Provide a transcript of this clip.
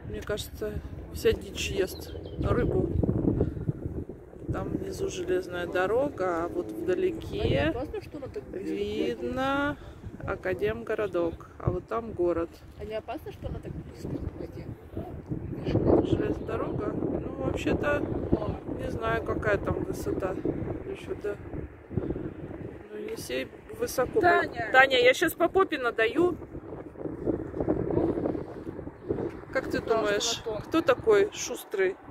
Мне кажется, вся дичь ест рыбу. Там внизу железная дорога, а вот вдалеке видно Академгородок. А вот там город. А не опасно, что она так близко к воде? Железная дорога? Ну, вообще-то, не знаю, какая там высота. Еще да. Ну, Енисей высоко. Таня, я сейчас по попе надаю. Как ты думаешь, кто такой шустрый?